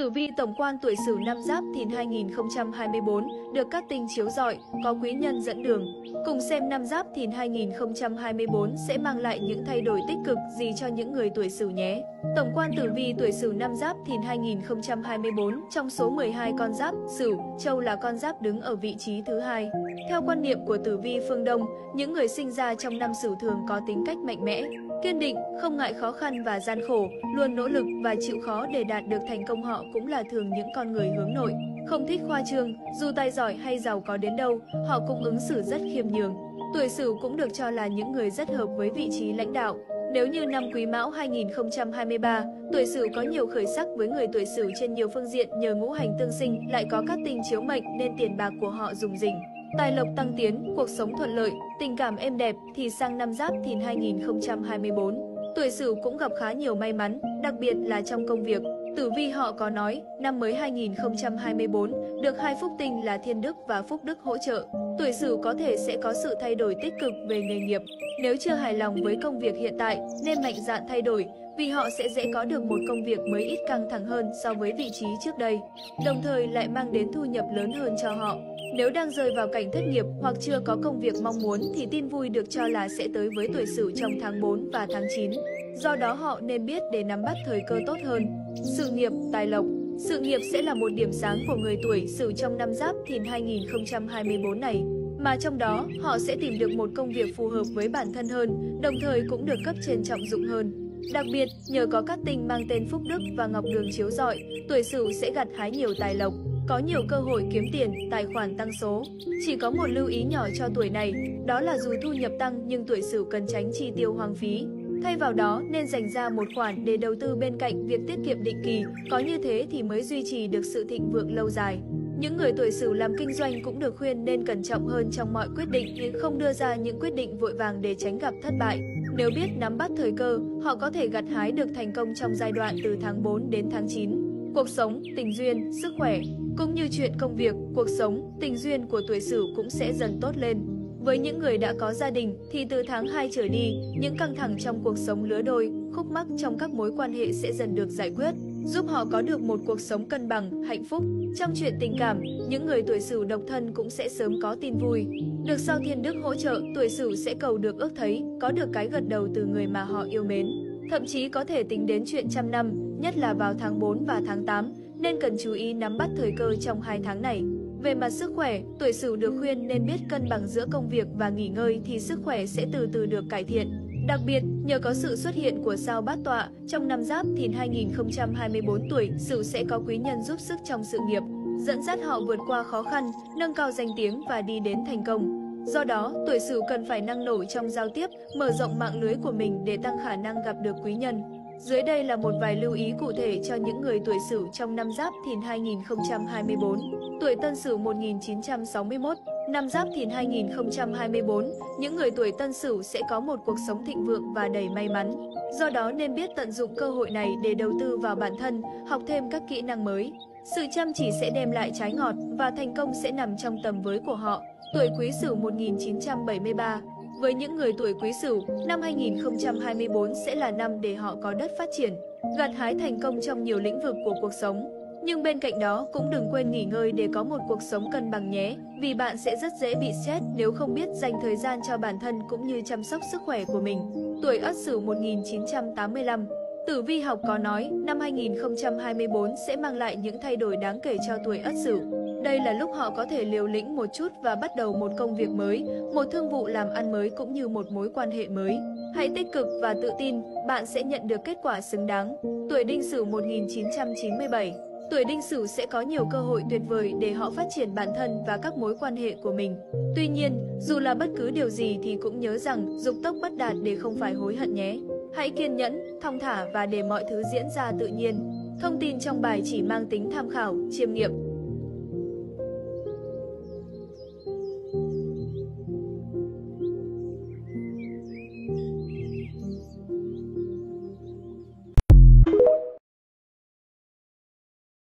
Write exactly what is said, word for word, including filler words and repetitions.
Tử vi tổng quan tuổi Sửu năm Giáp Thìn hai nghìn không trăm hai mươi tư được các tinh chiếu rọi, có quý nhân dẫn đường. Cùng xem năm Giáp Thìn hai nghìn không trăm hai mươi tư sẽ mang lại những thay đổi tích cực gì cho những người tuổi Sửu nhé. Tổng quan tử vi tuổi Sửu năm Giáp Thìn hai nghìn không trăm hai mươi tư, trong số mười hai con giáp, Sửu, Trâu là con giáp đứng ở vị trí thứ hai. Theo quan niệm của tử vi phương Đông, những người sinh ra trong năm Sửu thường có tính cách mạnh mẽ, kiên định, không ngại khó khăn và gian khổ, luôn nỗ lực và chịu khó để đạt được thành công. Họ cũng là thường những con người hướng nội, không thích khoa trương, dù tài giỏi hay giàu có đến đâu, họ cũng ứng xử rất khiêm nhường. Tuổi Sửu cũng được cho là những người rất hợp với vị trí lãnh đạo. Nếu như năm Quý Mão hai nghìn không trăm hai mươi ba, tuổi Sửu có nhiều khởi sắc với người tuổi Sửu trên nhiều phương diện nhờ ngũ hành tương sinh, lại có các tinh chiếu mệnh nên tiền bạc của họ rủng rỉnh, tài lộc tăng tiến, cuộc sống thuận lợi, tình cảm êm đẹp, thì sang năm Giáp Thìn hai nghìn không trăm hai mươi tư, tuổi Sửu cũng gặp khá nhiều may mắn, đặc biệt là trong công việc. Tử vi họ có nói, năm mới hai nghìn không trăm hai mươi tư được hai phúc tinh là thiên đức và phúc đức hỗ trợ. Tuổi Sửu có thể sẽ có sự thay đổi tích cực về nghề nghiệp. Nếu chưa hài lòng với công việc hiện tại, nên mạnh dạn thay đổi, vì họ sẽ dễ có được một công việc mới ít căng thẳng hơn so với vị trí trước đây, đồng thời lại mang đến thu nhập lớn hơn cho họ. Nếu đang rơi vào cảnh thất nghiệp hoặc chưa có công việc mong muốn thì tin vui được cho là sẽ tới với tuổi Sửu trong tháng tư và tháng chín. Do đó họ nên biết để nắm bắt thời cơ tốt hơn. Sự nghiệp, tài lộc. Sự nghiệp sẽ là một điểm sáng của người tuổi Sửu trong năm Giáp Thìn hai nghìn không trăm hai mươi tư này, mà trong đó họ sẽ tìm được một công việc phù hợp với bản thân hơn, đồng thời cũng được cấp trên trọng dụng hơn. Đặc biệt, nhờ có các tinh mang tên Phúc Đức và Ngọc Đường chiếu rọi, tuổi Sửu sẽ gặt hái nhiều tài lộc, có nhiều cơ hội kiếm tiền, tài khoản tăng số. Chỉ có một lưu ý nhỏ cho tuổi này, đó là dù thu nhập tăng nhưng tuổi Sửu cần tránh chi tiêu hoang phí. Thay vào đó nên dành ra một khoản để đầu tư bên cạnh việc tiết kiệm định kỳ, có như thế thì mới duy trì được sự thịnh vượng lâu dài. Những người tuổi Sửu làm kinh doanh cũng được khuyên nên cẩn trọng hơn trong mọi quyết định, nhưng không đưa ra những quyết định vội vàng để tránh gặp thất bại. Nếu biết nắm bắt thời cơ, họ có thể gặt hái được thành công trong giai đoạn từ tháng tư đến tháng chín. Cuộc sống, tình duyên, sức khỏe, cũng như chuyện công việc, cuộc sống, tình duyên của tuổi Sửu cũng sẽ dần tốt lên. Với những người đã có gia đình thì từ tháng hai trở đi, những căng thẳng trong cuộc sống lứa đôi, khúc mắc trong các mối quan hệ sẽ dần được giải quyết, giúp họ có được một cuộc sống cân bằng, hạnh phúc. Trong chuyện tình cảm, những người tuổi Sửu độc thân cũng sẽ sớm có tin vui. Được sao thiên đức hỗ trợ, tuổi Sửu sẽ cầu được ước thấy, có được cái gật đầu từ người mà họ yêu mến. Thậm chí có thể tính đến chuyện trăm năm, nhất là vào tháng tư và tháng tám, nên cần chú ý nắm bắt thời cơ trong hai tháng này. Về mặt sức khỏe, tuổi Sửu được khuyên nên biết cân bằng giữa công việc và nghỉ ngơi thì sức khỏe sẽ từ từ được cải thiện. Đặc biệt, nhờ có sự xuất hiện của sao Bát Tọa, trong năm Giáp Thìn hai nghìn không trăm hai mươi tư, tuổi Sửu sẽ có quý nhân giúp sức trong sự nghiệp, dẫn dắt họ vượt qua khó khăn, nâng cao danh tiếng và đi đến thành công. Do đó, tuổi Sửu cần phải năng nổ trong giao tiếp, mở rộng mạng lưới của mình để tăng khả năng gặp được quý nhân. Dưới đây là một vài lưu ý cụ thể cho những người tuổi Sửu trong năm Giáp Thìn hai nghìn không trăm hai mươi tư. Tuổi Tân Sửu một nghìn chín trăm sáu mươi mốt, năm Giáp Thìn hai nghìn không trăm hai mươi tư, những người tuổi Tân Sửu sẽ có một cuộc sống thịnh vượng và đầy may mắn. Do đó nên biết tận dụng cơ hội này để đầu tư vào bản thân, học thêm các kỹ năng mới. Sự chăm chỉ sẽ đem lại trái ngọt và thành công sẽ nằm trong tầm với của họ. Tuổi Quý Sửu một nghìn chín trăm bảy mươi ba. Với những người tuổi Quý Sửu, năm hai nghìn không trăm hai mươi tư sẽ là năm để họ có đất phát triển, gặt hái thành công trong nhiều lĩnh vực của cuộc sống. Nhưng bên cạnh đó cũng đừng quên nghỉ ngơi để có một cuộc sống cân bằng nhé, vì bạn sẽ rất dễ bị stress nếu không biết dành thời gian cho bản thân cũng như chăm sóc sức khỏe của mình. Tuổi Ất Sửu một nghìn chín trăm tám mươi lăm. Tử vi học có nói, năm hai nghìn không trăm hai mươi tư sẽ mang lại những thay đổi đáng kể cho tuổi Ất Sửu. Đây là lúc họ có thể liều lĩnh một chút và bắt đầu một công việc mới, một thương vụ làm ăn mới cũng như một mối quan hệ mới. Hãy tích cực và tự tin, bạn sẽ nhận được kết quả xứng đáng. Tuổi Đinh Sửu một nghìn chín trăm chín mươi bảy. Tuổi Đinh Sửu sẽ có nhiều cơ hội tuyệt vời để họ phát triển bản thân và các mối quan hệ của mình. Tuy nhiên, dù là bất cứ điều gì thì cũng nhớ rằng dục tốc bất đạt để không phải hối hận nhé. Hãy kiên nhẫn, thong thả và để mọi thứ diễn ra tự nhiên. Thông tin trong bài chỉ mang tính tham khảo, chiêm nghiệm.